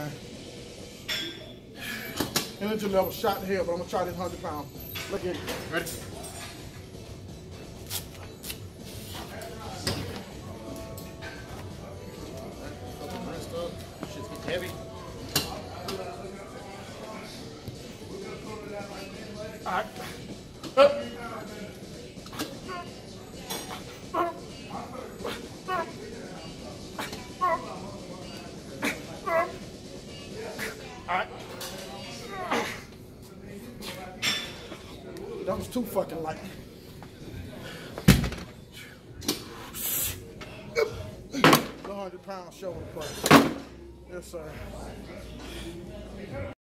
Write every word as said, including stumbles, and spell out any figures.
man. Energy level shot in hell, but I'm gonna try this one hundred pound. Look at it. Ready? Shit's getting heavy. All right. Up. Alright. That was too fucking light. one hundred pound shoulder press. Yes, sir.